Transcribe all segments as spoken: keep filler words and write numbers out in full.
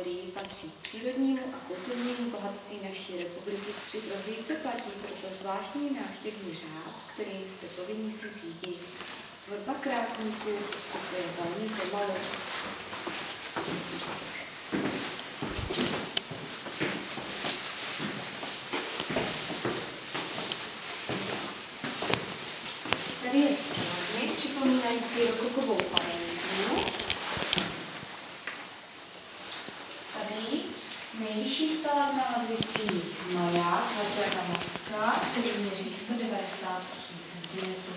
okolí patří k přírodnímu a kulturnímu bohatství naší republiky. Při prohlídce platí proto zvláštní návštěvní řád, který jste povinni si řídit. Tvorba krásníků postupuje velmi pomalu. Tady je stavby připomínající rokokovou pamětnu. Tady nejvyšší stavba nad Vyskyní maják Vazéka Mořská, který měří sto devadesát osm centimetrů.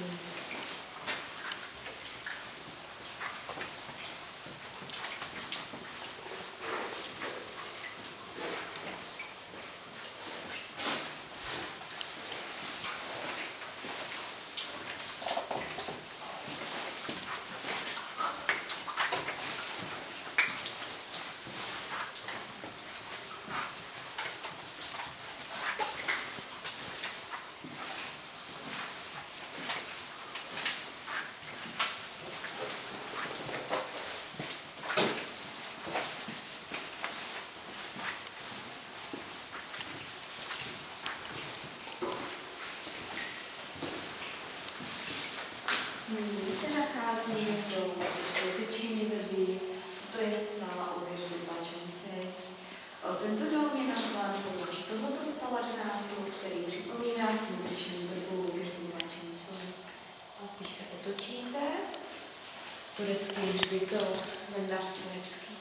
Nyní se nacházíme v dolu Světečíny vrby, to je sála o věžbě Bačonce. Tento dům je nazván podle tohoto stalažnátu, který připomíná Světečínu vrbu věžbu Bačonce. Když se otočíte, turecký hřbitov, slendář turecký.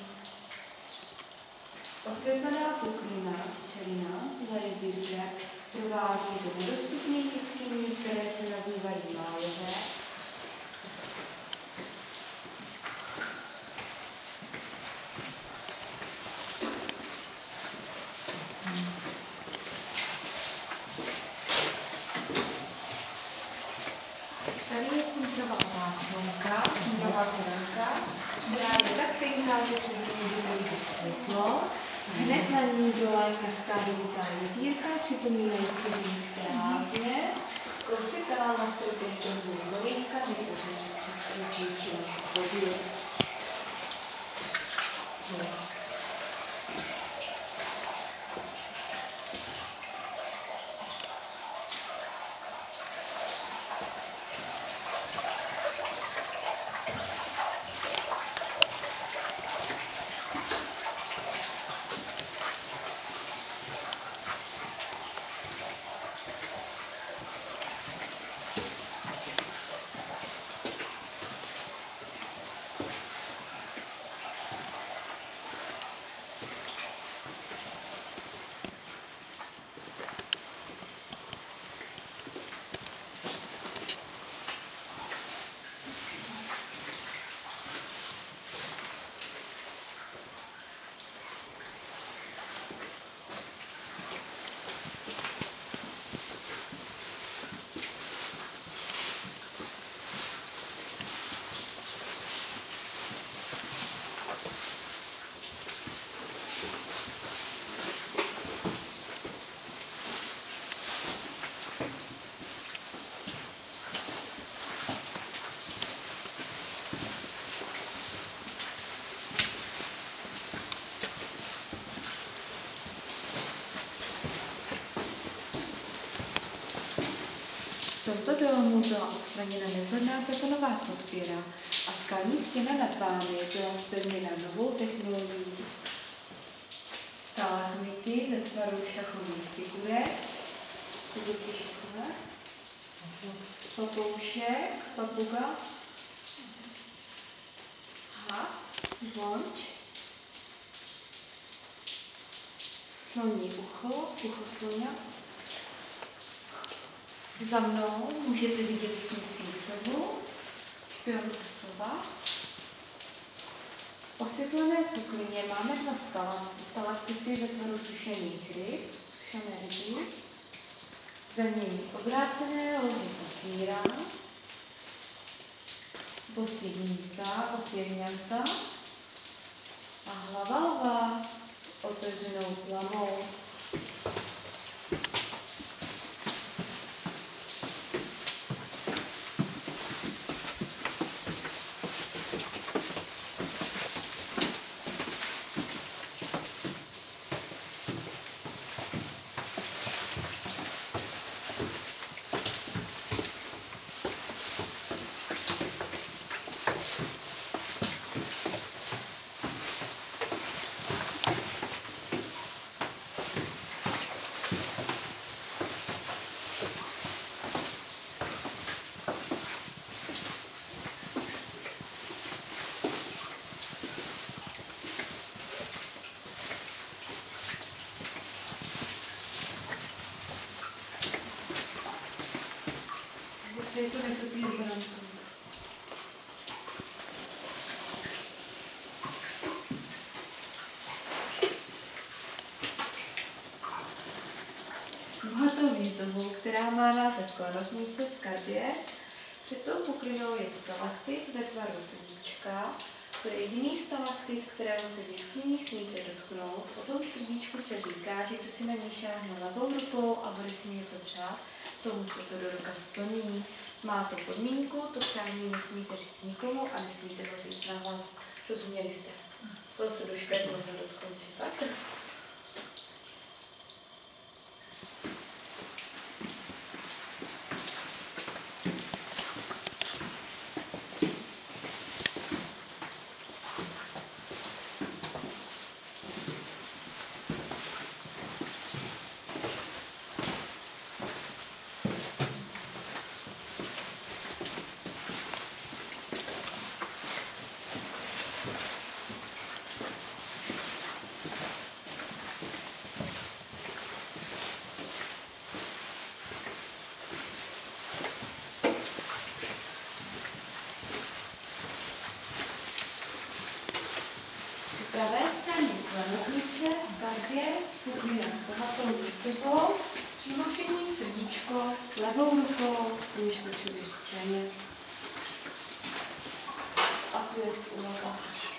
Osvětlená puklina z čelina za jezírče provází do nedostupných jeskyní, které se nazývají májové. Tady je címrová záclonka, címrová koranka, která je tak tenká, že přes ní může vidět světlo. Hned na ní dole kaskádovitá jezírka, připomínající římské lázně. Kousek dál na stropě stromů zvolinka, vytvořený přes kručící vodu. V tomto domu byla odstraněna nezhodná betonová podpěra a skalní stěna nad vámi byla zpevněna novou technologií. Stalagmity ve tvaru šachových figurek, figurky šachové, papoušek, papuga, had, zvonč, sloní ucho, ucho sloňa. Za mnou můžete vidět spící sovu, špionka sova. V osvětlené puklině máme dva stalaktity ve tvaru sušených ryb, sušené ryby. Za nimi obrácené lože papíra, bosídníka, bosěhňata a hlava lva s otevřenou plamou. je to netopí obranka. Bohatou výzdobu, která má název Kladovnice z Kardie, před tou poklinou je stalaktit ve tvaru srdíčka. To je jediný stalaktit, kterého se v jeskyni smíte dotknout. O tom srdíčku se říká, že kdo si na ní šáhne levou rukou a bude si něco přát, tomu se to do roka splní. Má to podmínku, to přání nesmíte říct nikomu a nesmíte ho říct na hlas. Rozuměli jste? To se do špět možná dotknout, že tak? Pravé straně Kladovnice z Kardie puklina s bohatou výzdobou, přímo před ním srdíčko, levou rukou průmyslučově řečeně. A tu je úloha.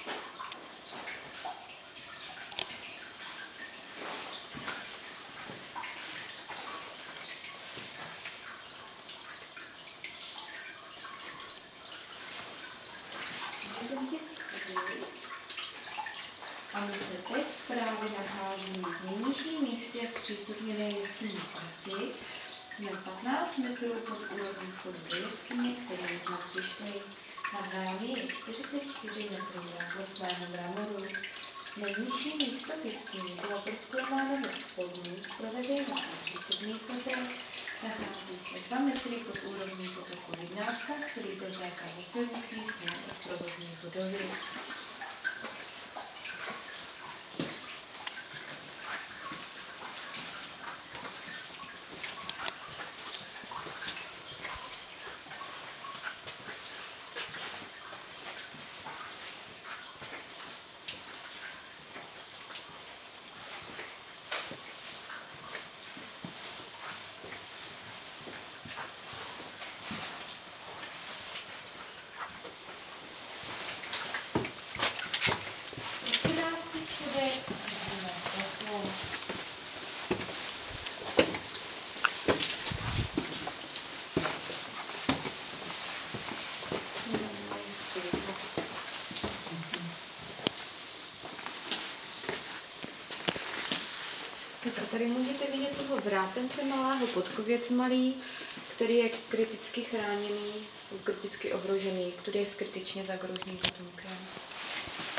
A my se teď právě nacházíme v nejnižším místě zpřístupněné jeskyní trasy. Jsme patnáct metrů pod úrovní vchodu do jeskyně, kterým jsme přišli. Nad námi je čtyřicet čtyři metrů rozlesného mramoru. Nejnižší místo v jeskyni bylo prozkoumáno ve spodních pro veřejnost nepřístupných letech. Nachází se dva metry pod úrovní potoku Vidnátka, který protéká ze silnicí směrem od provozní budovy. Tak tady můžete vidět toho vrátence malého, podkověc malý, který je kriticky chráněný, kriticky ohrožený, který je kritičně zagrožený potomkem.